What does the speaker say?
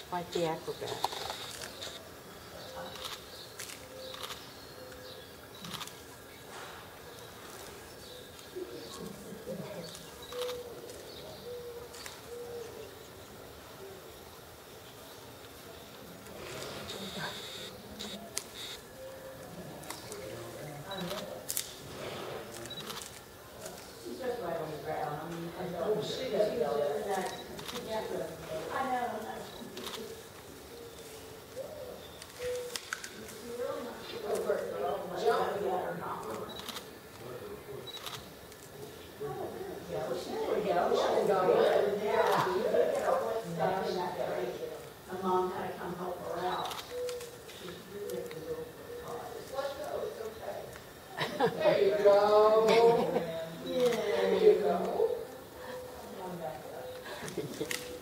Like the acrobat. She's just right on the ground. I mean, I know she doesn't know that. I know. My mom had to come help her out. She's really a little it's okay. There you go. Yeah. There you go. Come on back up.